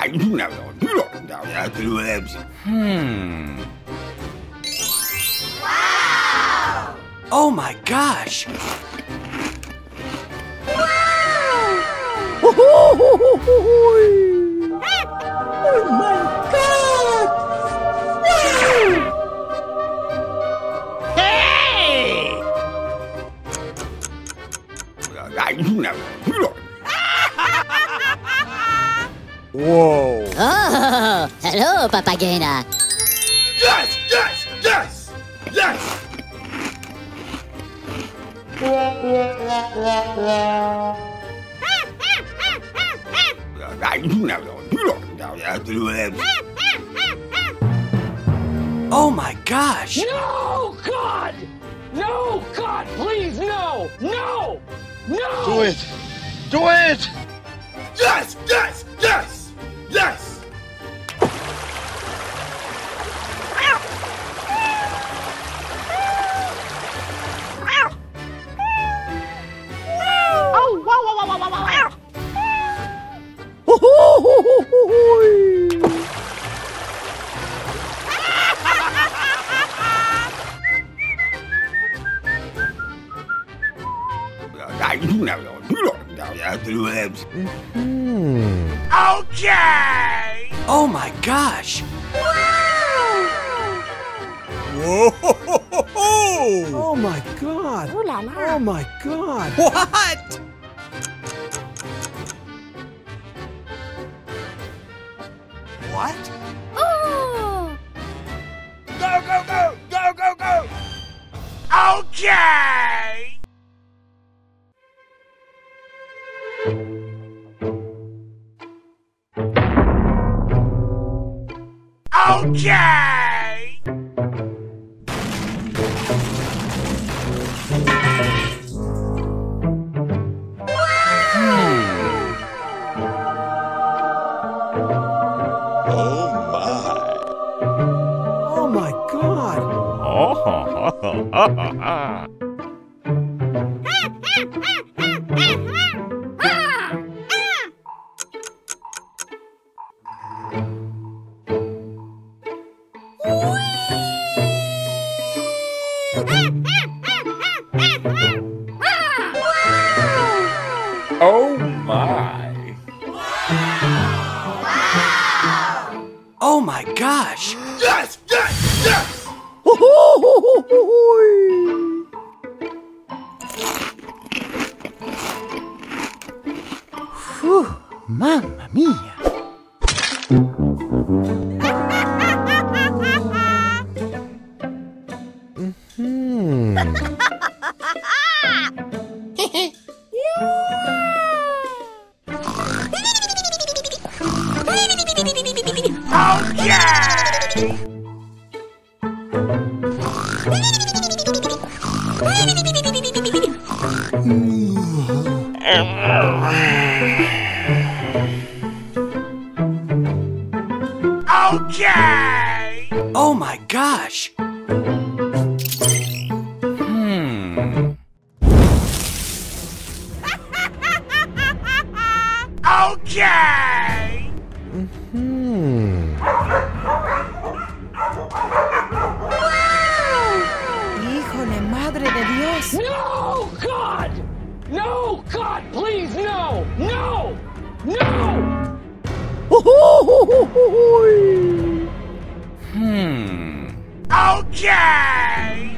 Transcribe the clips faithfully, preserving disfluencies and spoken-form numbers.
Hmm. Wow! Oh my gosh! Wow! Oh my God! Wow! Hey! Whoa! Oh, hello, Papagena. Yes! Yes! Yes! Yes! Oh my gosh! No, God! No, God, please, no! No! No! Do it! Do it! Yes! Yes! Yes! Yes! Oh, wow, wow, wow, wow, wow, wow! Okay! Oh my gosh! Whoa! Oh my God! Ooh la la. Oh my God! What? What? Oh! Go, go, go! Go, go, go! Okay! Okay! Oh my God! Oh my! Oh my gosh! Yes! Yes! Yes! Whew, mamma mia! Hmm. Okay! Okay! Oh my gosh! Hmm. Okay! Hmm. ¡Híjole, madre de Dios! No, God! No, God, please, no! No! No! Hmm. Okay!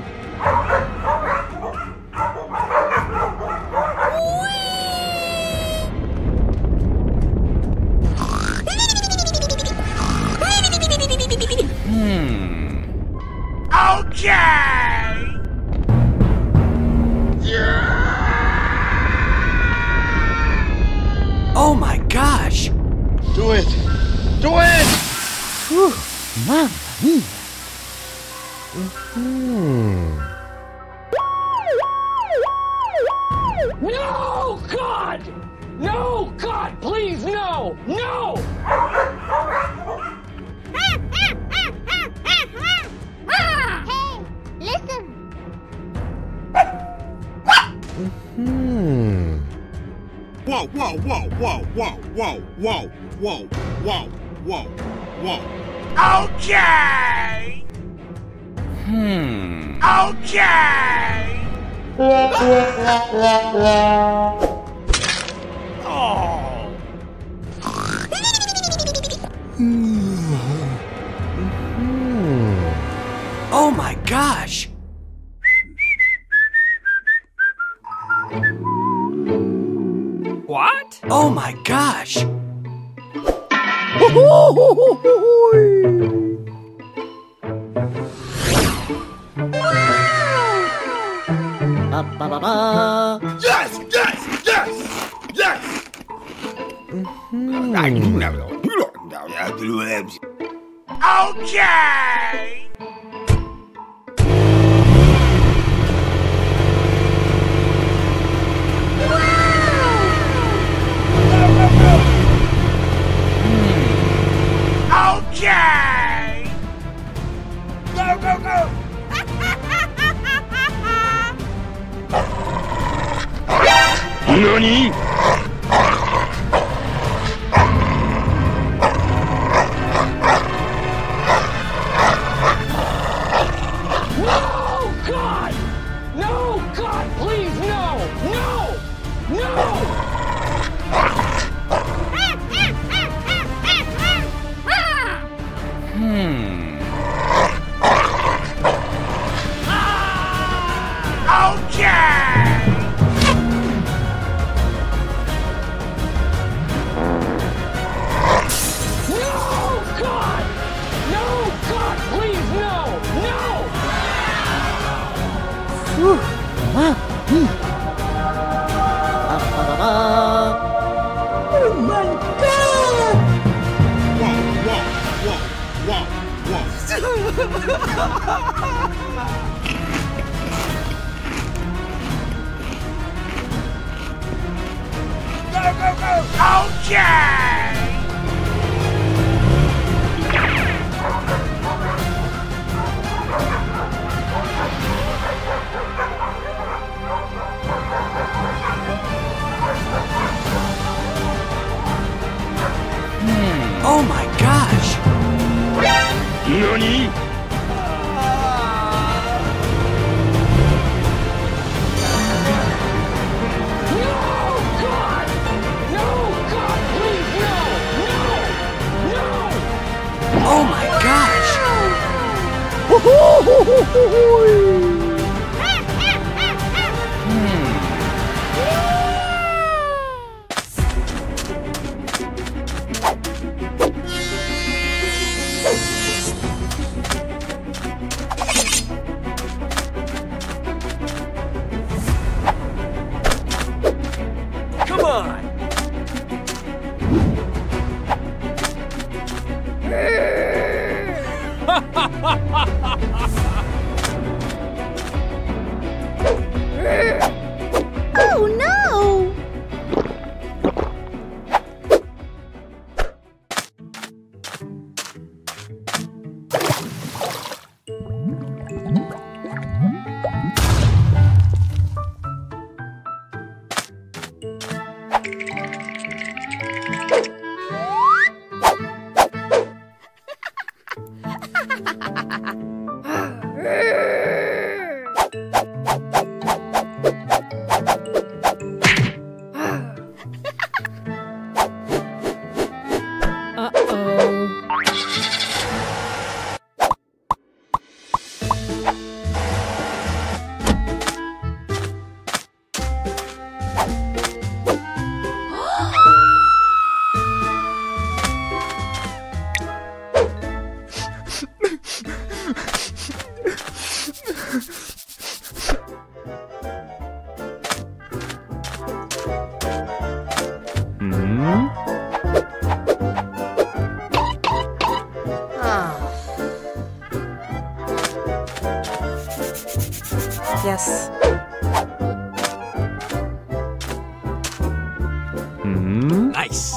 Hmm. Okay! Oh my gosh! Do it! Do it! Whew, mamma mia! Hmm. No, God! No, God, please, no! No! Hey, listen. Hmm. Whoa, whoa, whoa, whoa, whoa, whoa, whoa, whoa, whoa, whoa, whoa. Okay! Hmm. Okay! Oh my gosh! What? Oh my gosh! Ba ba ba ba. Yes, yes, yes, yes! Okay! Okay! Go, go, go! NANI?! No, God! No, God, please, no! No! No! Hmm. Okay! No, God! No, God, please, no! No! Mamma mia! Ba ba ba ba. Oh my God! Whoa, whoa, whoa, whoa, whoa. Go, go, go! Okay! Oh my gosh! NANI?! No, God! No, God, please, no! No! No! Oh my gosh! Come on! Oh no! Yes. Nice!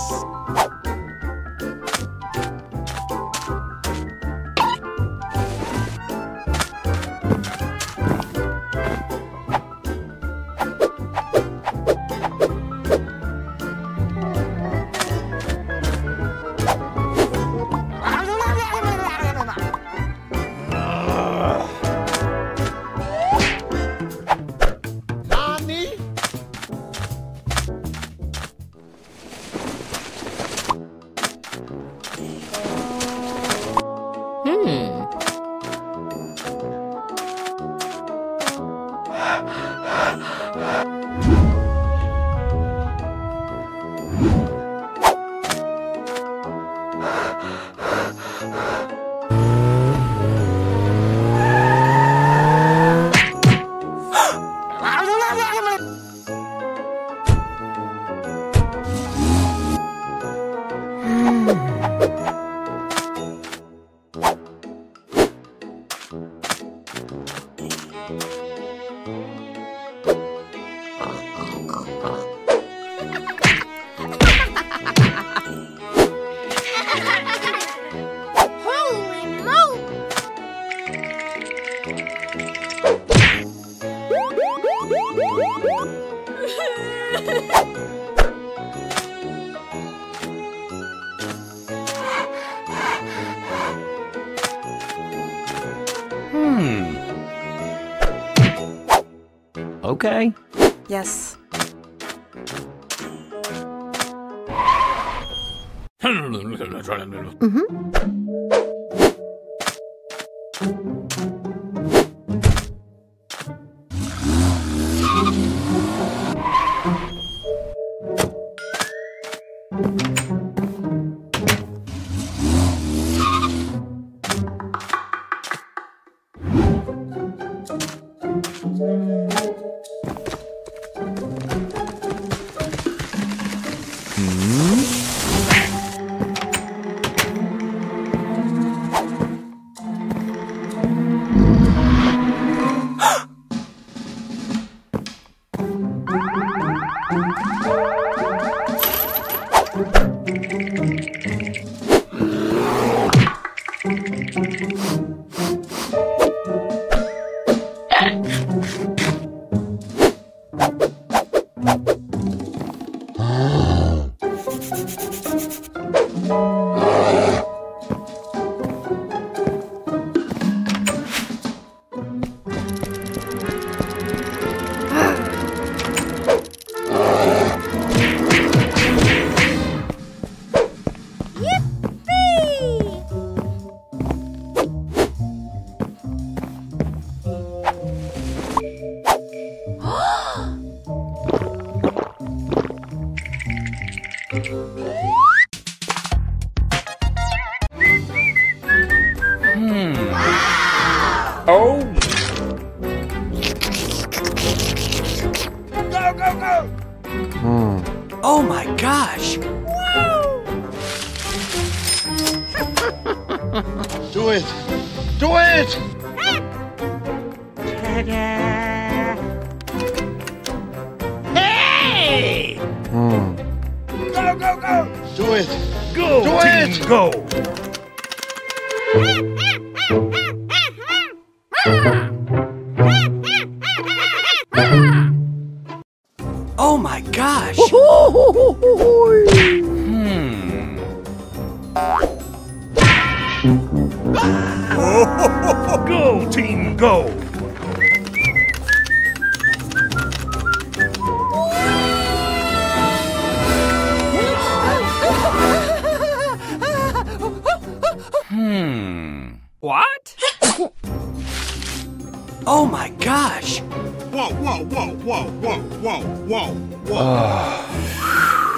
Hmm. Okay. Yes. Oh. Go, go, go! Hmm. Oh my gosh. Do it! Do it! Hey! Hmm. Go, go, go! Do it! Go, Do team, it! go! Oh my gosh. Hmm. Go, team, go! Hmm. What? Oh my gosh. Whoa, whoa, whoa, whoa, whoa, whoa, whoa, whoa.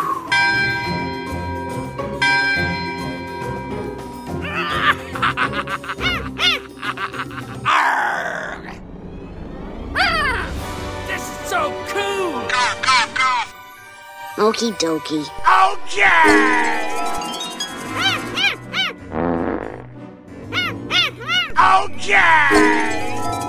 Arrgh. This is so cool. Okie dokie. Okay! Okay!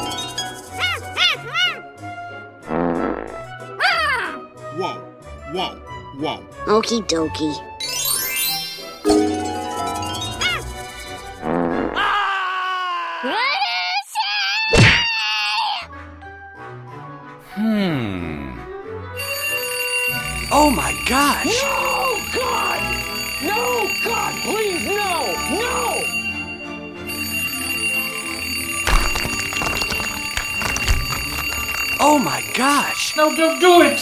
Whoa, whoa, whoa. Okie dokie. Hmm. Oh my gosh. No, God! No, God, please, no! No! Oh my gosh. No, don't do it!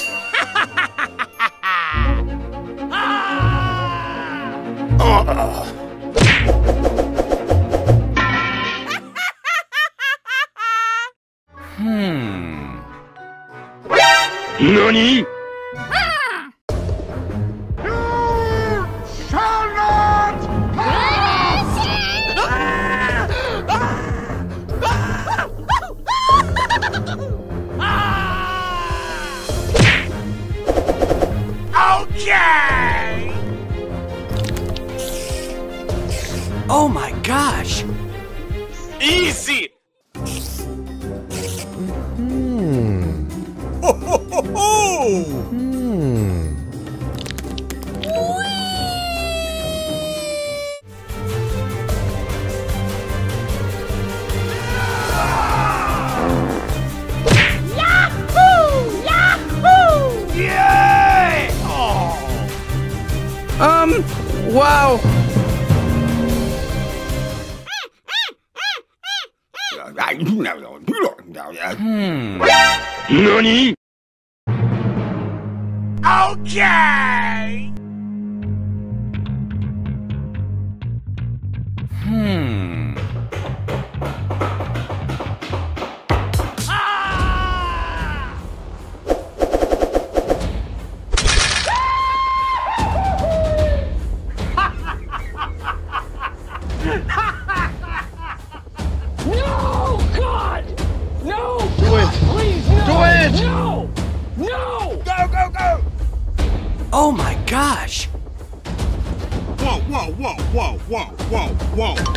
Hmm. 何? Okay! Oh my gosh! Easy! Hmm. Ho ho ho ho! Hmm. Yay! Oh. Um, wow. Hmm. Nani? Okay! Hmm. Ah! No, God! No! Do God, it. please, no! Do it. No! No! Go, go, go! Oh my gosh! Whoa, whoa, whoa, whoa, whoa, whoa, whoa!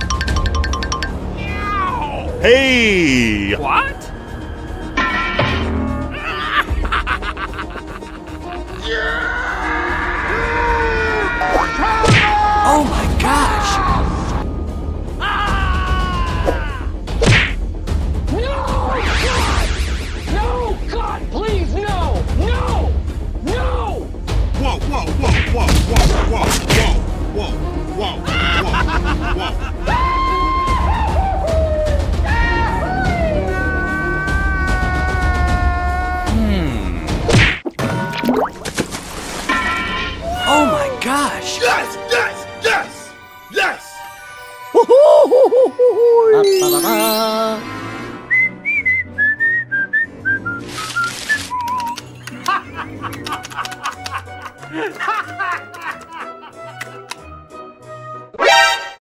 Hey! What? Oh my gosh! No! God! No! God, please, no! No! No! Whoa, whoa, whoa, whoa, whoa, whoa, whoa, whoa, whoa, whoa! Hmm. Oh my gosh! Yes, yes, yes, yes! Ba-ba-ba. Ha ha ha ha!